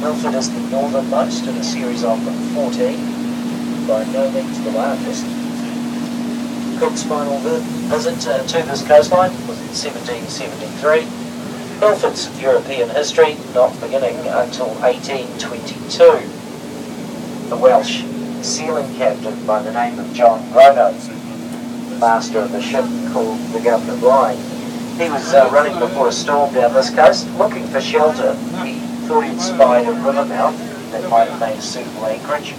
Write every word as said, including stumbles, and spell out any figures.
Milford is the northernmost in a series of fourteen, by no means the largest. Cook's final visit uh, to this coastline was in seventeen seventy-three. Milford's European history not beginning until eighteen twenty-two. The Welsh sealing captain by the name of John Grono, master of a ship called the Governor Blind. He was uh, running before a storm down this coast, looking for shelter. He thought he'd spied a river mouth that might have made a suitable anchorage.